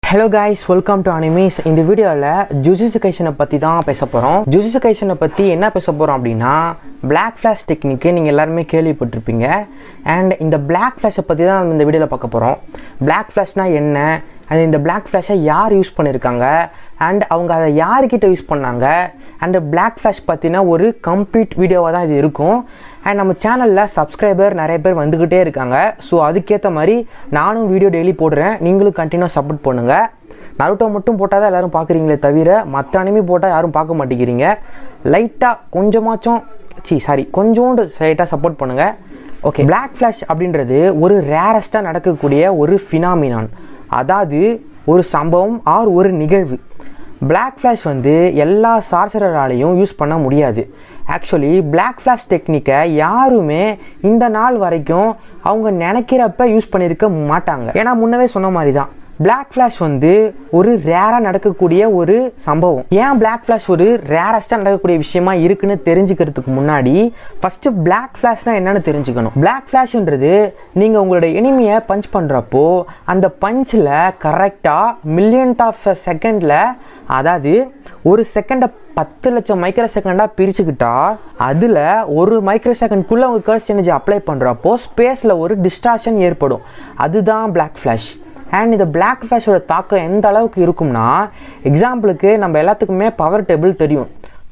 Hello guys, welcome to Animes. இந்த வீடியோல JuJutsu Kaisen பத்தி தான் பேச போறோம். JuJutsu Kaisen பத்தி என்ன பேச போறோம் அப்படினா Black Flash டெக்னிக் நீங்க எல்லாரும் கேள்விப்பட்டிருப்பீங்க. and இந்த Black Flash பத்தி தான் இந்த வீடியோல பார்க்க போறோம். Black Flashனா என்ன? and இந்த Black Flash யார் யூஸ் பண்ணிருக்காங்க? and அவங்க அதை யார்கிட்ட யூஸ் பண்ணாங்க? and Black Flash பத்தின ஒரு கம்ப்ளீட் வீடியோவா தான் இது இருக்கும். and நம்ம சேனல்ல சப்ஸ்கிரைபர் நிறைய பேர் வந்துகிட்டே இருக்காங்க. சோ அதுக்கேத்த மாதிரி நானும் வீடியோ டெய்லி போடுறேன். நீங்களும் கண்டினியூ சப்போர்ட் பண்ணுங்க. நருட்டோ மட்டும் போட்டா தான் எல்லாரும் பாக்குறீங்களே தவிர மற்ற அனிமே போட்டா யாரும் பார்க்க மாட்டேங்கிறீங்க. லைட்டா கொஞ்சோண்டு லைட்டா சப்போர்ட் பண்ணுங்க. ஓகே, Black Flash அப்படின்றது ஒரு ரேரஸ்டா நடக்கக்கூடிய ஒரு ஃபினாமினான். அதாவது ஒரு சம்பவம் ஆர் ஒரு நிகழ்வு. Black Flash வந்து எல்லா சார்சராலையும் யூஸ் பண்ண முடியாது. ஆக்சுவலி Black Flash டெக்னிக்கை யாருமே இந்த நாள் வரைக்கும் அவங்க நினைக்கிறப்ப யூஸ் பண்ணியிருக்க மாட்டாங்க. ஏன்னா முன்னவே சொன்ன மாதிரி தான் Black Flash வந்து ஒரு ரேரா நடக்கக்கூடிய ஒரு சம்பவம். ஏன் Black Flash ஒரு ரேரஸ்டா நடக்கக்கூடிய விஷயமா இருக்குன்னு தெரிஞ்சுக்கிறதுக்கு முன்னாடி ஃபர்ஸ்ட் Black Flashனா என்னன்னு தெரிஞ்சுக்கணும். Black Flashன்றது நீங்க உங்களோட எனிமியை பஞ்ச் பண்றப்போ அந்த பஞ்ச்ல கரெக்டா மில்லியன்த் ஆஃப் செகண்ட்ல, அதாவது ஒரு செகண்டை 10 லட்சம் மைக்ரோ செகண்டா பிரிச்சுக்கிட்டா அதுல ஒரு மைக்ரோ செகண்ட்குள்ள உங்க கர்ஸ் எனர்ஜி அப்ளை பண்றப்போ ஸ்பேஸ்ல ஒரு டிஸ்டார்ஷன் ஏற்படும். அதுதான் Black Flash. அண்ட் இந்த Black Flashோட தாக்கம் எந்த அளவுக்கு இருக்கும்னா, எக்ஸாம்பிளுக்கு நம்ம எல்லாத்துக்குமே பவர் டேபிள் தெரியும்.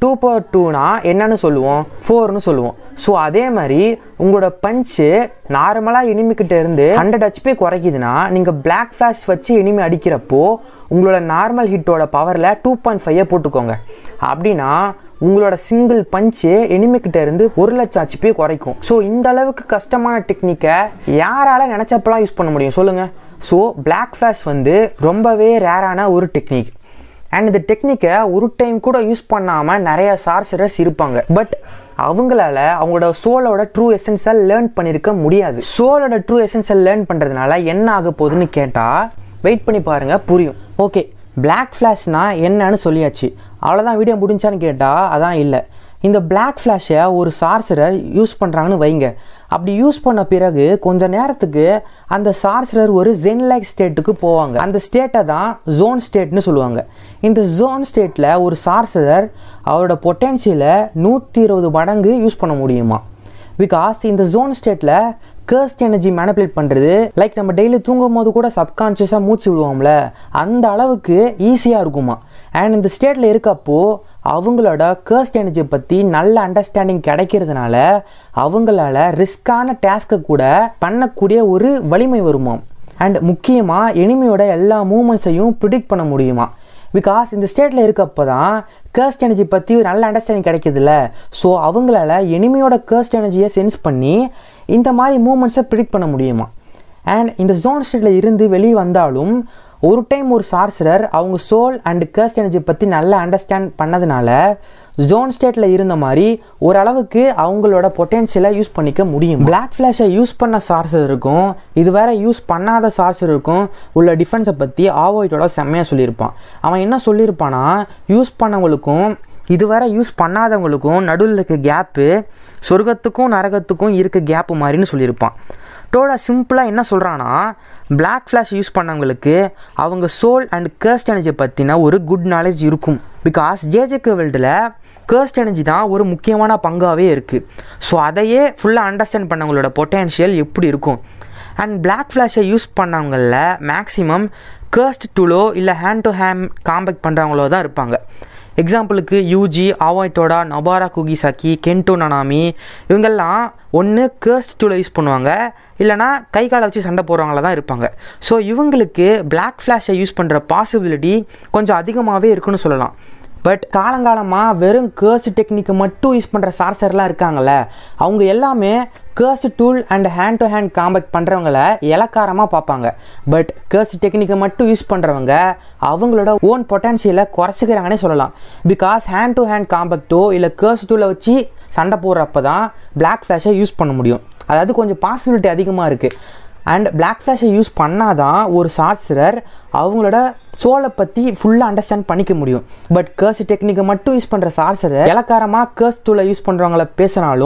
2/2னா என்னன்னு சொல்லுவோம், 4ன்னு சொல்லுவோம். ஸோ அதே மாதிரி உங்களோட பஞ்சு நார்மலாக எனிமிக்கிட்ட இருந்து 100 HP குறைக்குதுன்னா நீங்கள் Black Flash வச்சு எனிமி அடிக்கிறப்போ உங்களோட நார்மல் ஹிட்டோட பவரில் 2.5 போட்டுக்கோங்க. அப்படின்னா உங்களோட சிங்கிள் பஞ்சு எனிமிக்கிட்ட இருந்து 1 லட்சம் HP குறைக்கும். ஸோ இந்த அளவுக்கு கஷ்டமான டெக்னிக்கை யாரால நினைச்சப்பெல்லாம் யூஸ் பண்ண முடியும் சொல்லுங்க. ஸோ Black Flash வந்து ரொம்பவே ரேரான ஒரு டெக்னிக். அண்ட் இந்த டெக்னிக்கை ஒரு டைம் கூட யூஸ் பண்ணாமல் நிறைய சார்சரர்ஸ் இருப்பாங்க. பட் அவங்களால அவங்களோட சோலோட ட்ரூ எசன்ஸை லேர்ன் பண்ணியிருக்க முடியாது. சோலோட ட்ரூ எசன்ஸை லேர்ன் பண்ணுறதுனால என்ன ஆக போகுதுன்னு கேட்டால் வெயிட் பண்ணி பாருங்க, புரியும். ஓகே, Black Flashனா என்னன்னு சொல்லியாச்சு. அவ்வளோதான், வீடியோ முடிஞ்சான்னு கேட்டால் அதான் இல்லை. இந்த Black Flashை ஒரு சார்சரர் யூஸ் பண்ணுறாங்கன்னு வைங்க. அப்படி யூஸ் பண்ண பிறகு கொஞ்ச நேரத்துக்கு அந்த சார்சரர் ஒரு ஜென் லைக் ஸ்டேட்டுக்கு போவாங்க. அந்த ஸ்டேட்டை தான் ஜோன் ஸ்டேட்னு சொல்லுவாங்க. இந்த ஜோன் ஸ்டேட்டில் ஒரு சார்சரர் அவரோட பொட்டென்ஷியலை 120 மடங்கு யூஸ் பண்ண முடியுமா. பிகாஸ் இந்த ஜோன் ஸ்டேட்டில் கர்ஸ்ட் எனர்ஜி மேனிபுலேட் பண்ணுறது லைக் நம்ம டெய்லி தூங்கும் போது கூட சப்கான்ஷியஸாக மூச்சு விடுவோம்ல, அந்த அளவுக்கு ஈஸியாக இருக்குமா. அண்ட் இந்த ஸ்டேட்டில் இருக்கப்போ அவங்களோட கர்ஸ்ட் எனர்ஜியை பற்றி நல்ல அண்டர்ஸ்டாண்டிங் கிடைக்கிறதுனால அவங்களால ரிஸ்கான டாஸ்க்கை கூட பண்ணக்கூடிய ஒரு வலிமை வருமா. அண்ட் முக்கியமாக எனிமியோட எல்லா மூமெண்ட்ஸையும் ப்ரிடிக்ட் பண்ண முடியுமா. பிகாஸ் இந்த ஸ்டேட்டில் இருக்கப்போ தான் கர்ஸ்ட் எனர்ஜி பற்றி நல்ல அண்டர்ஸ்டாண்டிங் கிடைக்கிதுல்ல. ஸோ அவங்களால எனிமியோட கர்ஸ்ட் எனர்ஜியை சென்ஸ் பண்ணி இந்த மாதிரி மூமெண்ட்ஸை ப்ரிடிக்ட் பண்ண முடியுமா. அண்ட் இந்த ஜோன் ஸ்டேட்டில் இருந்து வெளியே வந்தாலும் ஒரு டைம் ஒரு சார்சரர் அவங்க சோல் அண்ட் கர்ஸ்ட் எனர்ஜி பற்றி நல்லா அண்டர்ஸ்டாண்ட் பண்ணதுனால ஜோன் ஸ்டேட்டில் இருந்த மாதிரி ஓரளவுக்கு அவங்களோட பொட்டென்ஷியலை யூஸ் பண்ணிக்க முடியும். Black Flashை யூஸ் பண்ண சார்சருக்கும் இது வேற யூஸ் பண்ணாத சார்சருக்கும் உள்ள டிஃப்ரென்ஸை பற்றி ஆவோய்டோட செம்மையாக சொல்லியிருப்பான். அவன் என்ன சொல்லியிருப்பானா, யூஸ் பண்ணவங்களுக்கும் இதுவரை யூஸ் பண்ணாதவங்களுக்கும் நடுவில் இருக்க கேப்பு சொர்க்கத்துக்கும் நரகத்துக்கும் இருக்க கேப்பு மாதிரின்னு சொல்லியிருப்பான். சிம்பிளாக என்ன சொல்கிறான்னா, Black Flash யூஸ் பண்ணவங்களுக்கு அவங்க சோல் அண்ட் கர்ஸ்ட் எனர்ஜியை பற்றின ஒரு குட் நாலேஜ் இருக்கும். பிகாஸ் JJK வேர்ல்டில் கர்ஸ்ட் எனர்ஜி தான் ஒரு முக்கியமான பங்காகவே இருக்குது. ஸோ அதையே ஃபுல்லாக அண்டர்ஸ்டாண்ட் பண்ணவங்களோட பொட்டென்ஷியல் எப்படி இருக்கும். அண்ட் Black Flashை யூஸ் பண்ணவங்களில் மேக்ஸிமம் கர்ஸ்ட் டூலோ இல்லை ஹேண்ட் டு ஹேண்ட் காம்பேக்ட் பண்ணுறவங்களோ தான் இருப்பாங்க. எக்ஸாம்பிளுக்கு யூஜி, ஆவாய்டோடா, நொபாரா குகிசாக்கி, கென்டோ நனாமி இவங்கெல்லாம் ஒன்று கர்ஸ்ட் டூலை யூஸ் பண்ணுவாங்க, இல்லைனா கை காலை வச்சு சண்டை போடுறவங்கள தான் இருப்பாங்க. ஸோ இவங்களுக்கு Black Flashை யூஸ் பண்ணுற பாசிபிலிட்டி கொஞ்சம் அதிகமாகவே இருக்குன்னு சொல்லலாம். பட் காலங்காலமாக வெறும் கர்ஸ்ட் டெக்னிக்கை மட்டும் யூஸ் பண்ணுற சார்சர்லாம் இருக்காங்கல்ல, அவங்க எல்லாமே cursed tool and hand to hand combat பண்ணுறவங்கள இலக்காரமாக பார்ப்பாங்க. பட் கர்ஸ்ட் டெக்னிக்கை மட்டும் யூஸ் பண்ணுறவங்க அவங்களோட ஓன் பொட்டன்ஷியலை குறைச்சிக்கிறாங்கன்னே சொல்லலாம். பிகாஸ் ஹேண்ட் டு ஹேண்ட் காம்பேக்டோ இல்லை கர்ஸ்ட் டூலை வச்சு சண்டை போடுறப்ப தான் Black Flashை யூஸ் பண்ண முடியும். அதாவது கொஞ்சம் பாசிபிலிட்டி அதிகமாக இருக்குது. அண்ட் Black Flashை யூஸ் பண்ணாதான் ஒரு சார்சரர் அவங்களோட சோலை பற்றி ஃபுல்லாக அண்டர்ஸ்டாண்ட் பண்ணிக்க முடியும். பட் கர்ஸ்ட் டெக்னிக்கை மட்டும் யூஸ் பண்ணுற சார்சரர் இலக்காரமாக கர்ஸ்ட் டூலை யூஸ் பண்ணுறவங்கள பேசினாலும்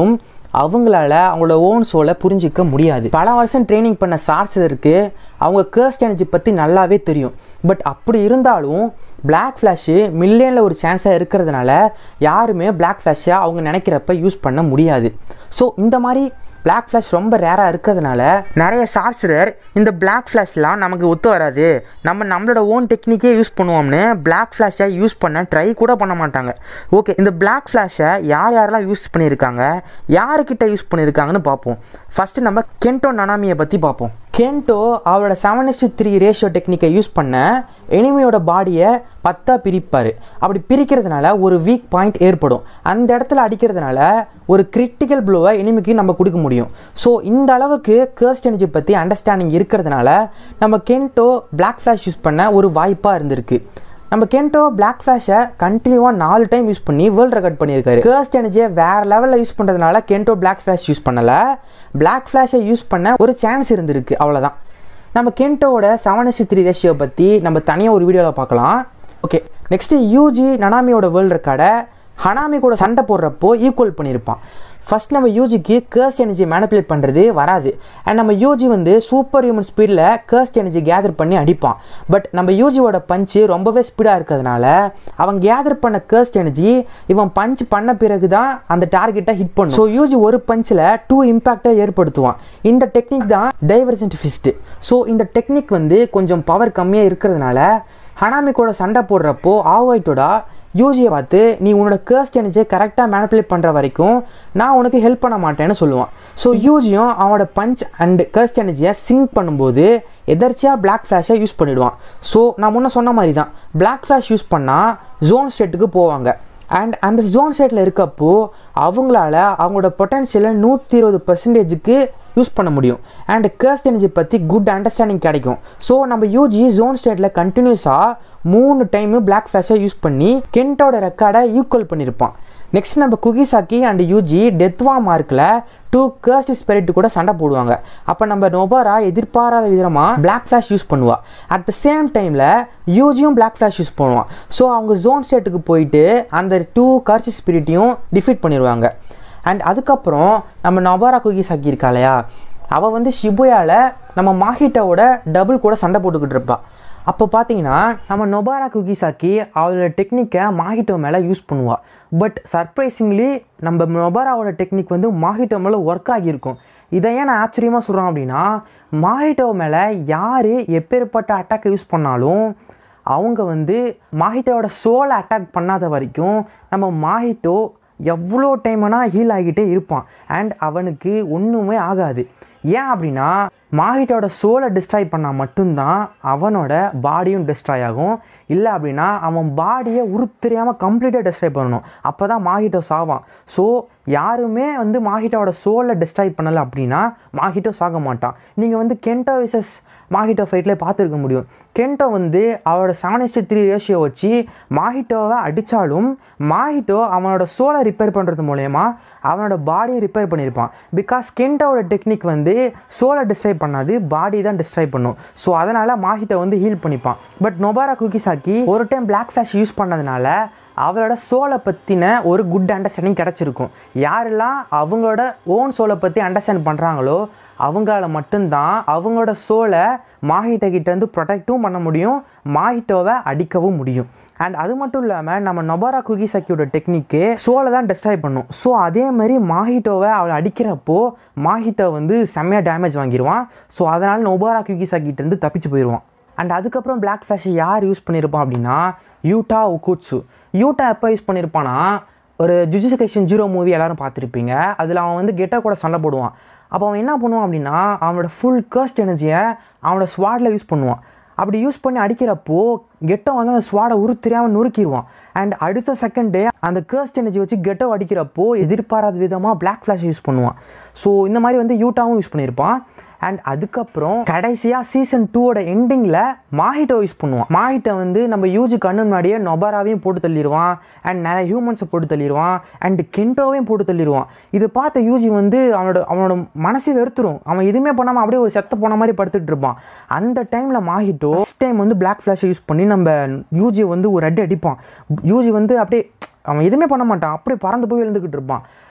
அவங்களால அவங்களோட ஓன் சோலை புரிஞ்சிக்க முடியாது. பல வருஷம் ட்ரைனிங் பண்ண சார்சருக்கு அவங்க கர்ஸ்ட் எனர்ஜி பற்றி நல்லாவே தெரியும். பட் அப்படி இருந்தாலும் பிளாக் ஃப்ளாஷு மில்லியனில் ஒரு சான்ஸாக இருக்கிறதுனால யாருமே பிளாக் ஃப்ளாஷை அவங்க நினைக்கிறப்ப யூஸ் பண்ண முடியாது. ஸோ இந்த மாதிரி பிளாக் ஃப்ளாஷ் ரொம்ப ரேராக இருக்கிறதுனால நிறைய சார்சரர் இந்த பிளாக் ஃப்ளாஷ்லாம் நமக்கு ஒத்து வராது, நம்மளோட ஓன் டெக்னிக்கே யூஸ் பண்ணுவோம்னு பிளாக் ஃப்ளாஷை யூஸ் பண்ண ட்ரை கூட பண்ண மாட்டாங்க. ஓகே, இந்த பிளாக் ஃப்ளாஷை யாரெல்லாம் யூஸ் பண்ணியிருக்காங்க, யாருக்கிட்ட யூஸ் பண்ணியிருக்காங்கன்னு பார்ப்போம். ஃபஸ்ட்டு நம்ம கென்டோ நனாமியை பற்றி பார்ப்போம். கென்டோ அவரோட 7:3 ரேஷியோ டெக்னிக்கை யூஸ் பண்ண எனிமியோட பாடியை 10 பிரிப்பார். அப்படி பிரிக்கிறதுனால ஒரு வீக் பாயிண்ட் ஏற்படும். அந்த இடத்துல அடிக்கிறதுனால ஒரு கிரிட்டிக்கல் ப்ளோவை எனிமிக்கு நம்ம கொடுக்க முடியும். ஸோ இந்த அளவுக்கு கர்ஸ்ட் எனர்ஜி பற்றி அண்டர்ஸ்டாண்டிங் இருக்கிறதுனால நம்ம கென்டோ பிளாக் ஃப்ளாஷ் யூஸ் பண்ண ஒரு வாய்ப்பாக இருந்திருக்கு. நம்ம கென்டோ பிளாக் ஃப்ளாஷை கண்டினியூவாக 4 டைம் யூஸ் பண்ணி வேர்ல்ட் ரெக்கார்ட் பண்ணியிருக்காரு. கர்ஸ்ட் எனர்ஜியை வேறு லெவலில் யூஸ் பண்ணுறதுனால கென்டோ பிளாக் ஃப்ளாஷ் யூஸ் பண்ணலை, பிளாக் ஃப்ளாஷை யூஸ் பண்ண ஒரு சான்ஸ் இருந்திருக்கு, அவ்வளோதான். நம்ம கென்டோவோட 7:3 ரேஷியோ பற்றி நம்ம தனியாக ஒரு வீடியோவில் பார்க்கலாம். ஓகே, நெக்ஸ்ட்டு யூஜி நனாமியோட வேர்ல்ட் ரெக்கார்டை ஹனாமி கூட சண்டை போடுறப்போ ஈக்குவல் பண்ணியிருப்பான். ஃபஸ்ட் நம்ம யூஜிக்கு கர்ஸ்ட் எனர்ஜி மேனிப்புலேட் பண்ணுறது வராது. அண்ட் நம்ம யூஜி வந்து சூப்பர் ஹியூமன் ஸ்பீடில் கர்ஸ்ட் எனர்ஜி கேதர் பண்ணி அடிப்பான். பட் நம்ம யூஜியோட பஞ்சு ரொம்பவே ஸ்பீடாக இருக்கிறதுனால அவன் கேதர் பண்ண கர்ஸ்ட் எனர்ஜி இவன் பஞ்ச் பண்ண பிறகு தான் அந்த டார்கெட்டை ஹிட் பண்ணும். ஸோ யூஜி ஒரு பஞ்சில் 2 இம்பேக்டை ஏற்படுத்துவான். இந்த டெக்னிக் தான் டைவர்ஜென்ட் ஃபிஸ்ட்டு. ஸோ இந்த டெக்னிக் வந்து கொஞ்சம் பவர் கம்மியாக இருக்கிறதுனால ஹனாமி கூட சண்டை போடுறப்போ ஆவோய்ட்டோடா யூஜியை பார்த்து நீ உன்னோட கர்ஸ்ட் எனர்ஜியை கரெக்டாக மேனிப்புலேட் பண்ணுற வரைக்கும் நான் உனக்கு ஹெல்ப் பண்ண மாட்டேன்னு சொல்லுவான். ஸோ யூஜியும் அவனோட பஞ்ச் அண்ட் கர்ஸ்ட் எனர்ஜியை சிங்க் பண்ணும்போது எதர்ச்சியாக பிளாக் ஃப்ளாஷை யூஸ் பண்ணிவிடுவான். ஸோ நான் முன்ன சொன்ன மாதிரி தான் பிளாக் ஃப்ளாஷ் யூஸ் பண்ணால் ஜோன் ஸ்டேட்டுக்கு போவாங்க. அண்ட் அந்த ஜோன் ஸ்டேட்டில் இருக்கப்போ அவங்களால அவங்களோட பொட்டன்ஷியலை 120%க்கு யூஸ் பண்ண முடியும். அண்ட் கர்ஸ்ட் எனர்ஜி பற்றி குட் அண்டர்ஸ்டாண்டிங் கிடைக்கும். ஸோ நம்ம யூஜி ஜோன் ஸ்டேட்டில் கண்டினியூஸாக 3 டைமு பிளாக் ஃப்ளாஷை யூஸ் பண்ணி கென்டோட ரெக்கார்டை ஈக்குவல் பண்ணியிருப்பான். நெக்ஸ்ட் நம்ம குகிசாக்கி அண்ட் யூஜி டெத்வா மார்க்கில் 2 கர்ஸ்ட் ஸ்பிரிட் கூட சண்டை போடுவாங்க. அப்போ நம்ம நொபாரா எதிர்பாராத விதமாக பிளாக் ஃப்ளாஷ் யூஸ் பண்ணுவா. அட் த சேம் டைமில் யூஜியும் பிளாக் ஃப்ளாஷ் யூஸ் பண்ணுவான். ஸோ அவங்க ஜோன் ஸ்டேட்டுக்கு போயிட்டு அந்த 2 கர்ஸ்ட் ஸ்பிரிட்டையும் டிஃபீட் பண்ணிடுவாங்க. அண்ட் அதுக்கப்புறம் நம்ம நொபாரா குகிசாக்கி இருக்கா இல்லையா, அவள் வந்து ஷிபுயாவில் நம்ம மாஹிட்டோட டபுள் கூட சண்டை போட்டுக்கிட்டு இருப்பாள். அப்போ பார்த்தீங்கன்னா நம்ம நொபாரா குகிசாக்கி அவளோட டெக்னிக்கை மாஹிட்டோ மேலே யூஸ் பண்ணுவாள். பட் சர்ப்ரைசிங்லி நம்ம நொபாராவோட டெக்னிக் வந்து மாஹிட்டோ மேலே ஒர்க் ஆகியிருக்கும். இதை ஏன் நான் ஆச்சரியமாக சொல்கிறேன் அப்படின்னா, மாஹிட்டோ மேலே யார் எப்பேற்பட்ட அட்டாக்கை யூஸ் பண்ணாலும் அவங்க வந்து மாஹிட்டோட சோலை அட்டாக் பண்ணாத வரைக்கும் நம்ம மாஹிட்டோ எவ்வளோ டைம் வேணால் ஹீல் ஆகிட்டே இருப்பான். அண்ட் அவனுக்கு ஒன்றுமே ஆகாது. ஏன் அப்படின்னா மாஹிட்டோட சோலை டிஸ்ட்ராய் பண்ணால் மட்டும்தான் அவனோட பாடியும் டிஸ்ட்ராய் ஆகும். இல்லை அப்படின்னா அவன் பாடியை உருத்தெரியாமல் கம்ப்ளீட்டாக டிஸ்ட்ராய் பண்ணணும். அப்போ தான் மாஹிட்டோ சாவான். ஸோ யாருமே வந்து மாஹிட்டோட சோலை டிஸ்ட்ராய் பண்ணலை அப்படின்னா மாஹிட்டோ சாக மாட்டான். நீங்கள் வந்து கென்டோ விசஸ் மாஹிட்டோ ஃபைட்டில் பார்த்துருக்க முடியும். கென்டோ வந்து அவரோட 7:3 ரேஷியோ வச்சு மாஹிட்டோவை அடித்தாலும் மாஹிட்டோ அவனோட சோலை ரிப்பேர் பண்ணுறது மூலயமா அவனோட பாடியை ரிப்பேர் பண்ணியிருப்பான். பிகாஸ் கென்டோவோட டெக்னிக் வந்து சோலை டிஸ்ட்ராய் பண்ணாது, பாடி தான் டிஸ்ட்ராய் பண்ணும். ஸோ அதனால் மாஹிட்டோ வந்து ஹீல் பண்ணிப்பான். பட் நொபாரா குகிசாக்கி ஒரு டைம் பிளாக் ஃப்ளாஷ் யூஸ் பண்ணதுனால அவரோட சோலை பற்றின ஒரு குட் அண்டர்ஸ்டாண்டிங் கிடச்சிருக்கும். யாரெல்லாம் அவங்களோட ஓன் சோலை பற்றி அண்டர்ஸ்டாண்ட் பண்ணுறாங்களோ அவங்களால மட்டும்தான் அவங்களோட சோலை மாஹிட்டோ கிட்டேருந்து ப்ரொடெக்டும் பண்ண முடியும், மாஹிட்டோவை அடிக்கவும் முடியும். அண்ட் அது மட்டும் இல்லாமல் நம்ம நொபாரா குகிசாக்கியோட டெக்னிக்கு சோலை தான் டிஸ்ட்ராய் பண்ணும். ஸோ அதே மாதிரி மாஹிட்டோவை அவளை அடிக்கிறப்போ மாஹிட்டோ வந்து செம்மையாக டேமேஜ் வாங்கிடுவான். ஸோ அதனால் நொபாரா குகிசாக்கிட்டேருந்து தப்பிச்சு போயிடுவான். அண்ட் அதுக்கப்புறம் பிளாக் ஃப்ளாஷை யார் யூஸ் பண்ணியிருப்பான் அப்படின்னா யூட்டா ஒகுட்சு. யூட்டா எப்போ யூஸ் பண்ணியிருப்பான்னா ஒரு ஜுஜுட்சு கைசன் 0 மூவி எல்லோரும் பார்த்துருப்பீங்க. அதில் அவன் வந்து கெட்டோ கூட சண்டை போடுவான். அப்போ அவன் என்ன பண்ணுவான் அப்படின்னா அவனோட ஃபுல் கர்ஸ்ட் எனர்ஜியை அவனோட ஸ்வாடில் யூஸ் பண்ணுவான். அப்படி யூஸ் பண்ணி அடிக்கிறப்போ கெட்டோ வந்து அந்த ஸ்வாடை உருத்தெரியாமல் நொறுக்கிடுவான். அண்ட் அடுத்த செகண்டே அந்த கர்ஸ்ட் எனர்ஜி வச்சு கெட்டோ அடிக்கிறப்போ எதிர்பாராத விதமாக பிளாக் ஃப்ளாஷ் யூஸ் பண்ணுவான். ஸோ இந்த மாதிரி வந்து யூட்டாவும் யூஸ் பண்ணியிருப்பான். அண்ட் அதுக்கப்புறம் கடைசியாக சீசன் 2ஓட எண்டிங்கில் மாஹிட்டோ யூஸ் பண்ணுவான். மாஹிட்டோ வந்து நம்ம யூஜி கண்ணு முன்னாடியே நொபாராவையும் போட்டு தள்ளிடுவான். அண்ட் நிறைய ஹியூமன்ஸை போட்டு தள்ளிடுவான். அண்ட் கென்டோவையும் போட்டு தள்ளிடுவான். இதை பார்த்த யூஜி வந்து அவனோட மனசை வெறுத்துரும். அவன் எதுவுமே பண்ணாமல் அப்படியே ஒரு செத்த போன மாதிரி படுத்துட்டு இருப்பான். அந்த டைமில் மாஹிட்டோ ஃபஸ்ட் டைம் வந்து பிளாக் ஃப்ளாஷை யூஸ் பண்ணி நம்ம யூஜியை வந்து ஒரு அடி அடிப்பான். யூஜி வந்து அப்படியே அவன் எதுவுமே பண்ண மாட்டான், அப்படியே பறந்து போய் எழுந்துக்கிட்டு இருப்பான்.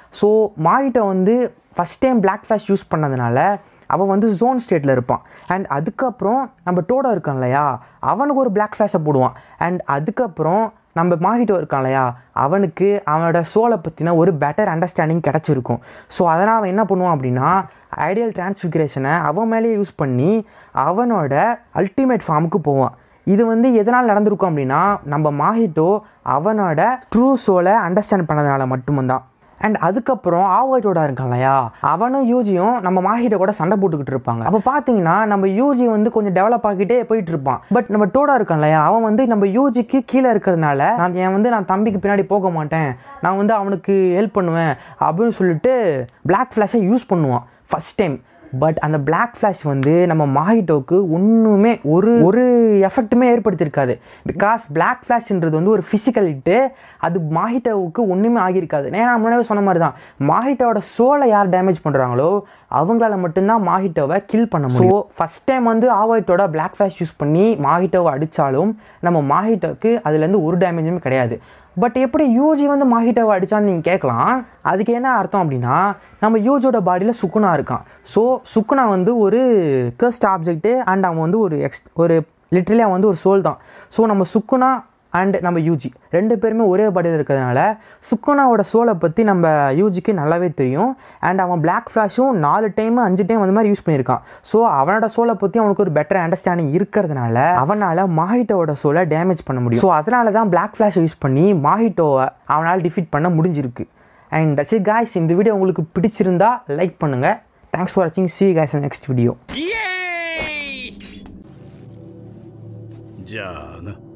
ஸோ மாகிட்டோ வந்து first time black flash use பண்ணதுனால அவன் வந்து ஜோன் ஸ்டேட்டில் இருப்பான். அண்ட் அதுக்கப்புறம் நம்ம டோடோ இருக்கான் இல்லையா, அவனுக்கு ஒரு பிளாக் ஃப்ளாஷை போடுவான். அண்ட் அதுக்கப்புறம் நம்ம மாகிட்டோ இருக்கான் இல்லையா, அவனுக்கு அவனோட சோலை பற்றின ஒரு பெட்டர் அண்டர்ஸ்டாண்டிங் கிடச்சிருக்கும். ஸோ அதனால் அவன் என்ன பண்ணுவான் அப்படின்னா ஐடியல் டிரான்ஸ்ஃபிகரேஷனை அவன் மேலேயே யூஸ் பண்ணி அவனோட அல்டிமேட் ஃபார்முக்கு போவான். இது வந்து எதனால் நடந்திருக்கும் அப்படின்னா நம்ம மாகிட்டோ அவனோட ட்ரூ சோலை அண்டர்ஸ்டாண்ட் பண்ணதுனால மட்டும்தான். அண்ட் அதுக்கப்புறம் ஆவோட்டோட இருக்கான் இல்லையா, அவனும் யூஜியும் நம்ம மாகிட்டோ கூட சண்டை போட்டுக்கிட்டு இருப்பாங்க. அப்போ பார்த்தீங்கன்னா நம்ம யூஜி வந்து கொஞ்சம் டெவலப் ஆகிட்டே போயிட்டு இருப்பான். பட் நம்ம டோடா இருக்கான் இல்லையா, அவன் வந்து நம்ம யூஜிக்கு கீழே இருக்கிறதுனால நான் தம்பிக்கு பின்னாடி போக மாட்டேன், நான் வந்து அவனுக்கு ஹெல்ப் பண்ணுவேன் அப்படின்னு சொல்லிட்டு பிளாக் ஃப்ளாஷை யூஸ் பண்ணுவான் ஃபஸ்ட் டைம். பட் அந்த பிளாக் ஃப்ளாஷ் வந்து நம்ம மாகிட்டோவுக்கு ஒன்றுமே ஒரு எஃபெக்ட்டுமே ஏற்படுத்தியிருக்காது. பிகாஸ் பிளாக் ஃப்ளாஷ்ன்றது வந்து ஒரு ஃபிசிக்கல் ஹிட்டு, அது மாகிட்டோவுக்கு ஒன்றுமே ஆகியிருக்காது. நான் முன்னாடியே சொன்ன மாதிரி தான், மாகிட்டோவோட சோலை யார் டேமேஜ் பண்ணுறாங்களோ அவங்களால மட்டும்தான் மாகிட்டோவை கில் பண்ண முடியும். ஸோ ஃபஸ்ட் டைம் வந்து ஆவோட்டோட பிளாக் ஃப்ளாஷ் யூஸ் பண்ணி மாகிட்டோவை அடித்தாலும் நம்ம மாகிட்டோவுக்கு அதுலேருந்து ஒரு டேமேஜுமே கிடையாது. பட் எப்படி யூஜி வந்து மாகிட்டோவை அடித்தான்னு நீங்கள் கேட்கலாம். அதுக்கு என்ன அர்த்தம் அப்படின்னா நம்ம யூஜியோட பாடியில் சுக்குனா இருக்கான். ஸோ சுக்குனா வந்து ஒரு கர்ஸ்ட் ஆப்ஜெக்ட்டு அண்ட் அவன் வந்து ஒரு லிட்ரலி அவன் வந்து ஒரு சோல் தான். ஸோ நம்ம சுக்குனா அண்ட் நம்ம யூஜி ரெண்டு பேருமே ஒரே பாடியில் இருக்கிறதுனால சுக்குனாவோட சோலை பற்றி நம்ம யூஜிக்கு நல்லாவே தெரியும். அண்ட் அவன் பிளாக் ஃப்ளாஷும் 4 டைம் 5 டைம் அந்த மாதிரி யூஸ் பண்ணியிருக்கான். ஸோ அவனோட சோலை பற்றி அவனுக்கு ஒரு பெட்டர் அண்டர்ஸ்டாண்டிங் இருக்கிறதுனால அவனால் மாகிட்டோவோட சோலை டேமேஜ் பண்ண முடியும். ஸோ அதனால தான் பிளாக் ஃப்ளாஷை யூஸ் பண்ணி மாகிட்டோவை அவனால் டிஃபீட் பண்ண முடிஞ்சிருக்கு. And that's it guys. இந்த வீடியோ உங்களுக்கு பிடிச்சிருந்தா லைக் பண்ணுங்கள். தேங்க்ஸ் ஃபார் வாட்சிங். see you guys in the next video. じゃあな。